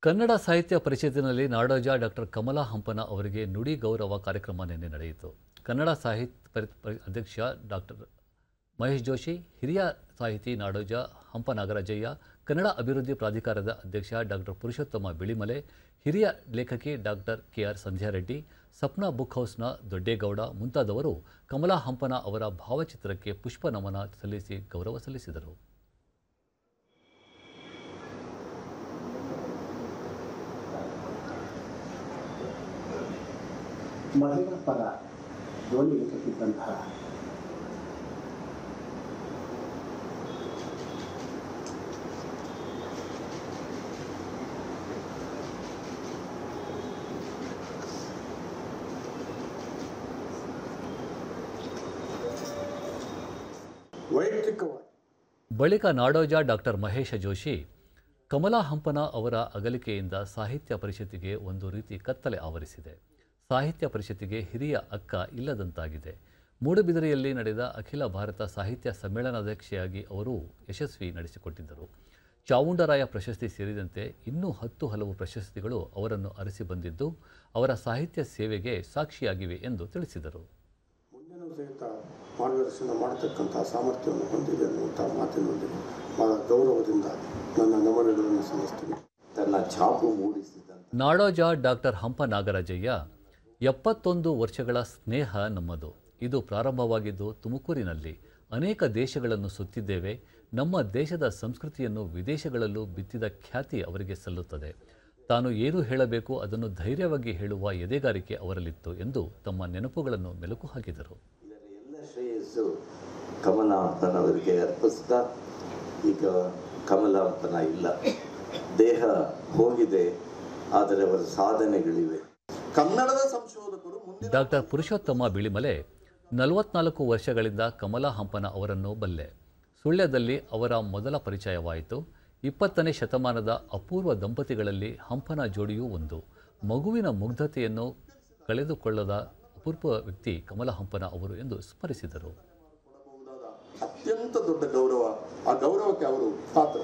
ಕನ್ನಡ ಸಾಹಿತ್ಯ ಪರಿಷತ್ತಿನಲ್ಲಿ ನಾಡೋಜ ಡಾಕ್ಟರ್ ಕಮಲಾ ಹಂಪನ ಅವರಿಗೆ ನುಡಿ ಗೌರವ ಕಾರ್ಯಕ್ರಮ ನಿನ್ನೆ ನಡೆಯಿತು. ಕನ್ನಡ ಸಾಹಿತ್ಯ ಅಧ್ಯಕ್ಷ ಡಾಕ್ಟರ್ ಮಹೇಶ್ ಜೋಶಿ, ಹಿರಿಯ ಸಾಹಿತಿ ನಾಡೋಜ ಹಂಪ ನಾಗರಾಜಯ್ಯ, ಕನ್ನಡ ಅಭಿವೃದ್ಧಿ ಪ್ರಾಧಿಕಾರದ ಅಧ್ಯಕ್ಷ ಡಾಕ್ಟರ್ ಪುರುಷೋತ್ತಮ ಬಿಳಿಮಲೆ, ಹಿರಿಯ ಲೇಖಕಿ doctor K R Sandhya Reddy, Sapna book ಹೌಸ್ನ ದೊಡ್ಡೇಗೌಡ ಮುಂತಾದವರು ಕಮಲಾ ಹಂಪನ ಅವರ ಭಾವಚಿತ್ರಕ್ಕೆ ಪುಷ್ಪ ನಮನ ಸಲ್ಲಿಸಿ ಗೌರವ ಸಲ್ಲಿಸಿದರು. ಮಹಿಳಾ ಪರ ಧ್ವನಿ ಎತ್ತಿದಂತಹ ಬಳಿಕ ನಾಡೋಜ ಡಾಕ್ಟರ್ ಮಹೇಶ ಜೋಶಿ, ಕಮಲಾ ಹಂಪನ ಅವರ ಅಗಲಿಕೆಯಿಂದ ಸಾಹಿತ್ಯ ಪರಿಷತ್ತಿಗೆ ಒಂದು ರೀತಿ ಕತ್ತಲೆ ಆವರಿಸಿದೆ. ಸಾಹಿತ್ಯ ಪರಿಷತ್ತಿಗೆ ಹಿರಿಯ ಅಕ್ಕ ಇಲ್ಲದಂತಾಗಿದೆ. ಮೂಡುಬಿದಿರೆಯಲ್ಲಿ ನಡೆದ ಅಖಿಲ ಭಾರತ ಸಾಹಿತ್ಯ ಸಮ್ಮೇಳನಾಧ್ಯಕ್ಷೆಯಾಗಿ ಅವರು ಯಶಸ್ವಿ ನಡೆಸಿಕೊಟ್ಟಿದ್ದರು. ಚಾವುಂಡರಾಯ ಪ್ರಶಸ್ತಿ ಸೇರಿದಂತೆ ಇನ್ನೂ 10 ಹಲವು ಪ್ರಶಸ್ತಿಗಳು ಅವರನ್ನು ಅರಸಿ ಬಂದಿದ್ದು ಅವರ ಸಾಹಿತ್ಯ ಸೇವೆಗೆ ಸಾಕ್ಷಿಯಾಗಿವೆ ಎಂದು ತಿಳಿಸಿದರು. ಮುಂದಿನ ಸಹಿತ ಮಾರ್ಗದರ್ಶನ ಮಾಡತಕ್ಕಂಥ ಸಾಮರ್ಥ್ಯವನ್ನು ಹೊಂದಿದೆ ಅನ್ನುವಂಥ ಮಾತಿನೊಂದಿಗೆ ಬಹಳ ಗೌರವದಿಂದ ನನ್ನ ನಮನಗಳನ್ನು ಸಲ್ಲಿಸ್ತೀನಿ. ತನ್ನ ಛಾಪು ಮೂಡಿಸಿದ ನಾಡೋಜ ಡಾಕ್ಟರ್ ಹಂಪ ನಾಗರಾಜಯ್ಯ, 71 ವರ್ಷಗಳ ಸ್ನೇಹ ನಮ್ಮದು. ಇದು ಪ್ರಾರಂಭವಾಗಿದ್ದು ತುಮಕೂರಿನಲ್ಲಿ. ಅನೇಕ ದೇಶಗಳನ್ನು ಸುತ್ತಿದ್ದೇವೆ. ನಮ್ಮ ದೇಶದ ಸಂಸ್ಕೃತಿಯನ್ನು ವಿದೇಶಗಳಲ್ಲೂ ಬಿತ್ತಿದ ಖ್ಯಾತಿ ಅವರಿಗೆ ಸಲ್ಲುತ್ತದೆ. ತಾನು ಏನು ಹೇಳಬೇಕು ಅದನ್ನು ಧೈರ್ಯವಾಗಿ ಹೇಳುವ ಎದೆಗಾರಿಕೆ ಅವರಲ್ಲಿತ್ತು ಎಂದು ತಮ್ಮ ನೆನಪುಗಳನ್ನು ಮೆಲುಕು ಹಾಕಿದರು. ಇದರ ಎಲ್ಲ ಶ್ರೇಯಸ್ಸು ಕಮಲಾ ಹಂಪನವರಿಗೆ ಅರ್ಪಿಸಿದ. ಈಗ ಕಮಲಾ ಹಂಪನ ಇಲ್ಲ, ದೇಹ ಹೋಗಿದೆ, ಆದರೆ ಅವರ ಸಾಧನೆಗಳಿವೆ. ಕನ್ನಡದ ಸಂಶೋಧಕರು ಡಾಕ್ಟರ್ ಪುರುಷೋತ್ತಮ ಬಿಳಿಮಲೆ, 44 ವರ್ಷಗಳಿಂದ ಕಮಲಾ ಹಂಪನ ಅವರನ್ನು ಬಲ್ಲೆ. ಸುಳ್ಯದಲ್ಲಿ ಅವರ ಮೊದಲ ಪರಿಚಯವಾಯಿತು. 20ನೇ ಶತಮಾನದ ಅಪೂರ್ವ ದಂಪತಿಗಳಲ್ಲಿ ಹಂಪನ ಜೋಡಿಯೂ ಒಂದು. ಮಗುವಿನ ಮುಗ್ಧತೆಯನ್ನು ಕಳೆದುಕೊಳ್ಳದ ಅಪೂರ್ವ ವ್ಯಕ್ತಿ ಕಮಲಾ ಹಂಪನ ಅವರು ಎಂದು ಸ್ಮರಿಸಿದರು. ಅತ್ಯಂತ ದೊಡ್ಡ ಗೌರವ, ಆ ಗೌರವಕ್ಕೆ ಅವರು ಪಾತ್ರ.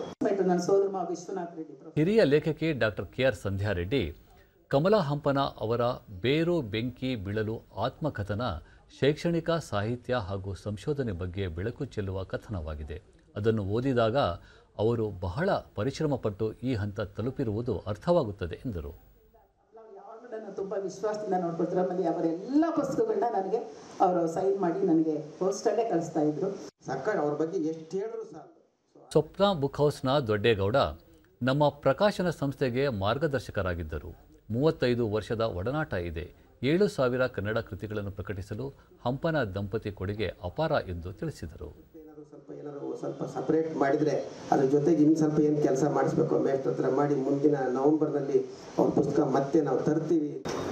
ಹಿರಿಯ ಲೇಖಕಿ ಡಾಕ್ಟರ್ ಕೆಆರ್ ಸಂಧ್ಯಾರೆಡ್ಡಿ, ಕಮಲಾ ಹಂಪನ ಅವರ ಬೇರು ಬೆಂಕಿ ಬೀಳಲು ಆತ್ಮಕಥನ ಶೈಕ್ಷಣಿಕ ಸಾಹಿತ್ಯ ಹಾಗೂ ಸಂಶೋಧನೆ ಬಗ್ಗೆ ಬೆಳಕು ಚೆಲ್ಲುವ ಕಥನವಾಗಿದೆ. ಅದನ್ನು ಓದಿದಾಗ ಅವರು ಬಹಳ ಪರಿಶ್ರಮಪಟ್ಟು ಈ ಹಂತ ತಲುಪಿರುವುದು ಅರ್ಥವಾಗುತ್ತದೆ ಎಂದರು. ತುಂಬ ವಿಶ್ವಾಸದಿಂದ ನೋಡ್ಕೊಳ್ತಾರೆ. ಆಮೇಲೆ ಅವರ ಎಲ್ಲ ಪುಸ್ತಕಗಳನ್ನ ನನಗೆ ಅವರು ಸೈನ್ ಮಾಡಿ ನನಗೆ ಪೋಸ್ಟಲ್ಲೇ ಕಳಿಸ್ತಾ ಇದ್ರು. ಸಾಕಾಗಿ ಅವ್ರ ಬಗ್ಗೆ ಎಷ್ಟು ಹೇಳಿದ್ರು ಸಾಕು. ಸಪ್ನಾ ಬುಕ್ ಹೌಸ್ನ ದೊಡ್ಡೇಗೌಡ, ನಮ್ಮ ಪ್ರಕಾಶನ ಸಂಸ್ಥೆಗೆ ಮಾರ್ಗದರ್ಶಕರಾಗಿದ್ದರು. 35 ವರ್ಷದ ಒಡನಾಟ ಇದೆ. 7,000 ಕನ್ನಡ ಕೃತಿಗಳನ್ನು ಪ್ರಕಟಿಸಲು ಹಂಪನ ದಂಪತಿ ಕೊಡುಗೆ ಅಪಾರ ಎಂದು ತಿಳಿಸಿದರು. ಸ್ವಲ್ಪ ಸಪರೇಟ್ ಮಾಡಿದರೆ ಅದ್ರ ಜೊತೆಗೆ ಇನ್ನು ಸ್ವಲ್ಪ ಏನು ಕೆಲಸ ಮಾಡಿಸ್ಬೇಕು ಮೇಷ್ಟ್ರ ಹತ್ರ ಮಾಡಿ ಮುಂದಿನ ನವೆಂಬರ್ನಲ್ಲಿ ಅವ್ರ ಪುಸ್ತಕ ಮತ್ತೆ ನಾವು ತರ್ತೀವಿ.